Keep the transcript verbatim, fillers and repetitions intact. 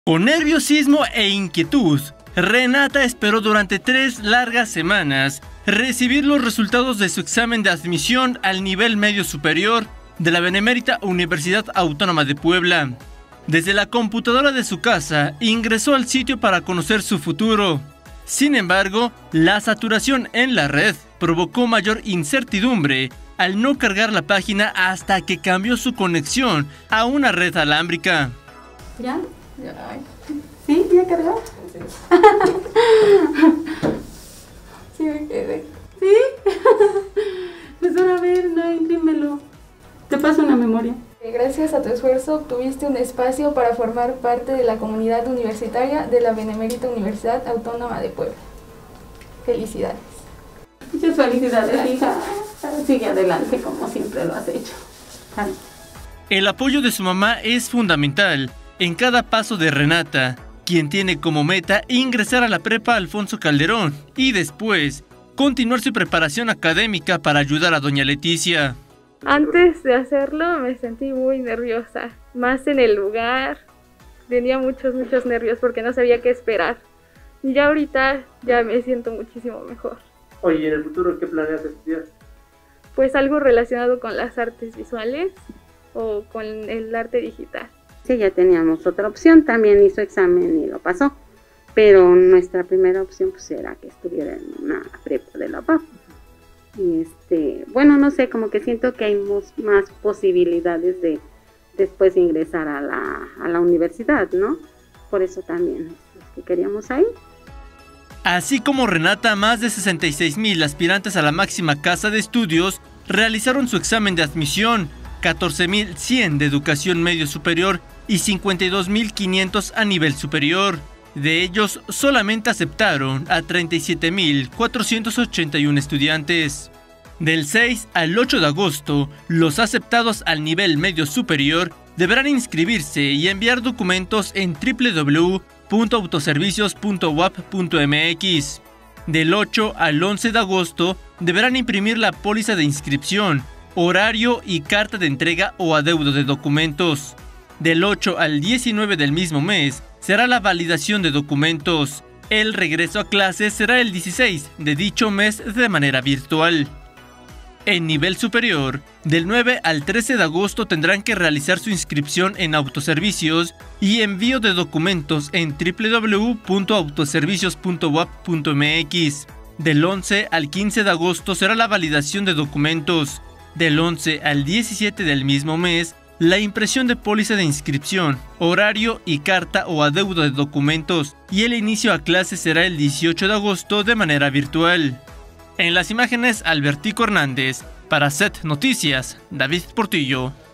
Con nerviosismo e inquietud, Renata esperó durante tres largas semanas recibir los resultados de su examen de admisión al nivel medio superior de la Benemérita Universidad Autónoma de Puebla. Desde la computadora de su casa, ingresó al sitio para conocer su futuro. Sin embargo, la saturación en la red provocó mayor incertidumbre al no cargar la página hasta que cambió su conexión a una red alámbrica. ¿Ya? Ya. ¿Sí? ¿Ya cargó? Sí. Sí me quedé. ¿Sí? Pues ahora a ver, no, imprímelo. Te paso una memoria. Gracias a tu esfuerzo obtuviste un espacio para formar parte de la comunidad universitaria de la Benemérita Universidad Autónoma de Puebla. Felicidades. Muchas felicidades, hija. Sigue adelante como siempre lo has hecho. Vale. El apoyo de su mamá es fundamental en cada paso de Renata, quien tiene como meta ingresar a la prepa Alfonso Calderón y después continuar su preparación académica para ayudar a doña Leticia. Antes de hacerlo me sentí muy nerviosa, más en el lugar, tenía muchos, muchos nervios porque no sabía qué esperar. Y ya ahorita ya me siento muchísimo mejor. Oye, ¿y en el futuro qué planeas estudiar? Pues algo relacionado con las artes visuales o con el arte digital. Sí, ya teníamos otra opción, también hizo examen y lo pasó, pero nuestra primera opción pues era que estuviera en una prepa de la U A P. Y este, bueno, no sé, como que siento que hay más posibilidades de después ingresar a la, a la universidad, ¿no? Por eso también es que queríamos ahí. Así como Renata, más de sesenta y seis mil aspirantes a la máxima casa de estudios realizaron su examen de admisión, catorce mil cien de educación medio superior y cincuenta y dos mil quinientos a nivel superior. De ellos, solamente aceptaron a treinta y siete mil cuatrocientos ochenta y uno estudiantes. Del seis al ocho de agosto, los aceptados al nivel medio superior deberán inscribirse y enviar documentos en doble u doble u doble u punto autoservicios punto u a p punto m x. Del ocho al once de agosto, deberán imprimir la póliza de inscripción, horario y carta de entrega o adeudo de documentos. Del ocho al diecinueve del mismo mes, será la validación de documentos. El regreso a clases será el dieciséis de dicho mes de manera virtual. En nivel superior, del nueve al trece de agosto tendrán que realizar su inscripción en autoservicios y envío de documentos en doble u doble u doble u punto autoservicios punto u a p punto m x. Del once al quince de agosto será la validación de documentos. Del once al diecisiete del mismo mes, la impresión de póliza de inscripción, horario y carta o adeudo de documentos, y el inicio a clases será el dieciocho de agosto de manera virtual. En las imágenes, Albertico Hernández. Para Z Noticias, David Portillo.